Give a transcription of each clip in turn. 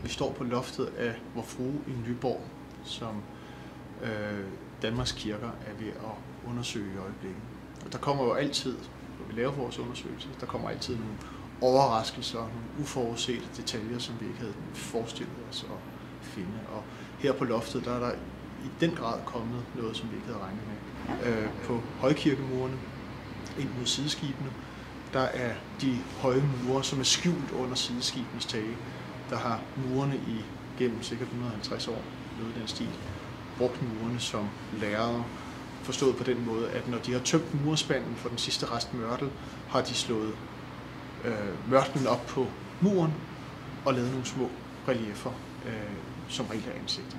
Vi står på loftet af Vor Frue i Nyborg, som Danmarks Kirker er ved at undersøge i øjeblikket. Og der kommer jo altid, når vi laver vores undersøgelse, der kommer altid nogle overraskelser, nogle uforudsete detaljer, som vi ikke havde forestillet os at finde. Og her på loftet, der er der i den grad kommet noget, som vi ikke havde regnet med. På højkirkemurene, ind mod sideskibene, der er de høje mure, som er skjult under sideskibenes tage. Der har murene gennem sikkert 150 år, noget i den stil, brugt murene som lærere, forstået på den måde, at når de har tømt murspanden for den sidste rest mørtel, har de slået mørtlen op på muren og lavet nogle små reliefer, som regel er ansigter.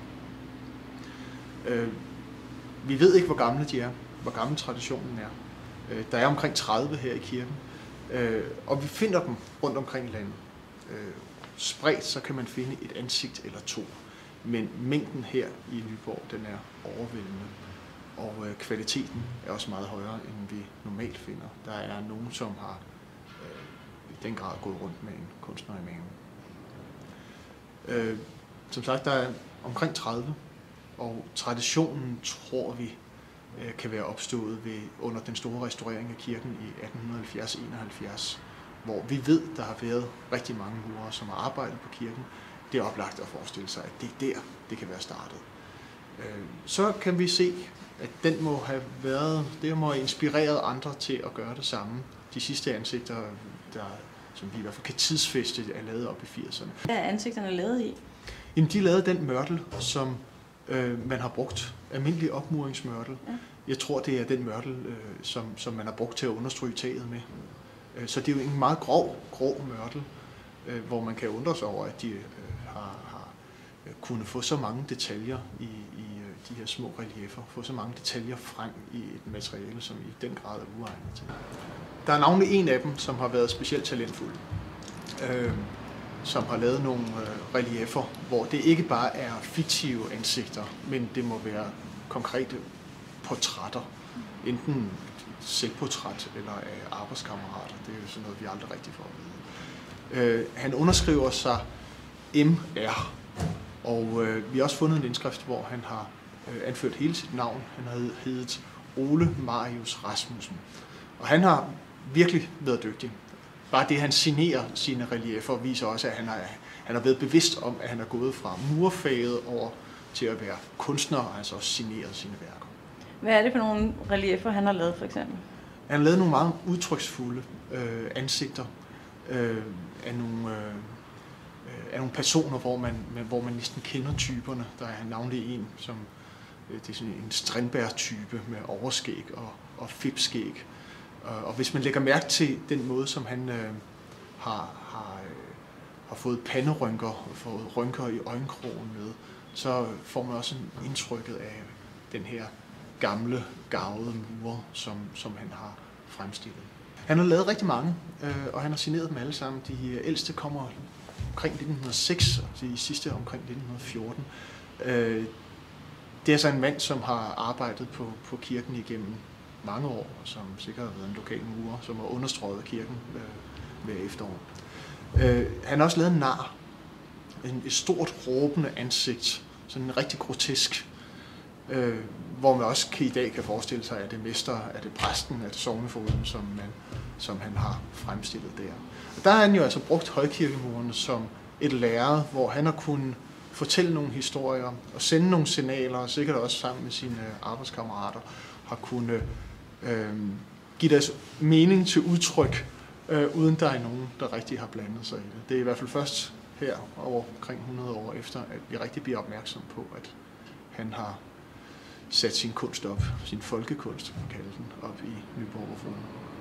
Vi ved ikke, hvor gamle de er, hvor gammel traditionen er. Der er omkring 30 her i kirken, og vi finder dem rundt omkring i landet. Spredt så kan man finde et ansigt eller to, men mængden her i Nyborg, den er overvældende, og kvaliteten er også meget højere, end vi normalt finder. Der er nogen, som har i den grad gået rundt med en kunstner i maven. Som sagt, der er omkring 30, og traditionen, tror vi, kan være opstået under den store restaurering af kirken i 1870-71, hvor vi ved, der har været rigtig mange murere, som har arbejdet på kirken. Det er oplagt at forestille sig, at det er der, det kan være startet. Så kan vi se, at den må have været, det må have inspireret andre til at gøre det samme. De sidste ansigter, som vi i hvert fald kan tidsfæste, er lavet op i 80'erne. Hvad er ansigterne lavet i? Jamen, de lavede den mørtel, som man har brugt. Almindelig opmuringsmørtel. Ja. Jeg tror, det er den mørtel, som man har brugt til at understryge taget med. Så det er jo en meget grov mørtel, hvor man kan undre sig over, at de har kunnet få så mange detaljer i de her små reliefer, få så mange detaljer frem i et materiale, som i den grad er uegnet til. Der er navnlig en af dem, som har været specielt talentfuld, som har lavet nogle reliefer, hvor det ikke bare er fiktive ansigter, men det må være konkrete portrætter, enten selvportræt eller af arbejdskammerater. Det er jo sådan noget, vi aldrig rigtig får at vide. Han underskriver sig M.R., og vi har også fundet en indskrift, hvor han har anført hele sit navn. Han har heddet Ole Marius Rasmussen. Og han har virkelig været dygtig. Bare det, han signerer sine reliefer, viser også, at han har været bevidst om, at han er gået fra murfaget over til at være kunstner, og altså også signeret sine værker. Hvad er det for nogle reliefer, han har lavet, for eksempel? Han har lavet nogle meget udtryksfulde ansigter af nogle personer, hvor man næsten kender typerne. Der er navnlig en, som det er sådan en Strindberg-type med overskæg og fipskæg. Og hvis man lægger mærke til den måde, som han har fået panderynker og fået rynker i øjenkrogen med, så får man også indtrykket af den her gamle, garvede mure, som han har fremstillet. Han har lavet rigtig mange, og han har signeret dem alle sammen. De ældste kommer omkring 1906, og de sidste omkring 1914. Det er så en mand, som har arbejdet på kirken igennem mange år, og som sikkert har været en lokal murer, som har understrøget kirken hver efterår. Han har også lavet en nar, et stort råbende ansigt, sådan en rigtig grotesk, hvor man også i dag kan forestille sig, at det mester, at det præsten, at sognefoden, som han har fremstillet der. Og der har han jo altså brugt højkirkemurene som et lærred, hvor han har kunnet fortælle nogle historier og sende nogle signaler, og sikkert også sammen med sine arbejdskammerater, har kunnet give deres mening til udtryk, uden der er nogen, der rigtig har blandet sig i det. Det er i hvert fald først her, over omkring 100 år efter, at vi rigtig bliver opmærksom på, at han har sat sin kunst op, sin folkekunst, kan man kalde den, op i Nyborg.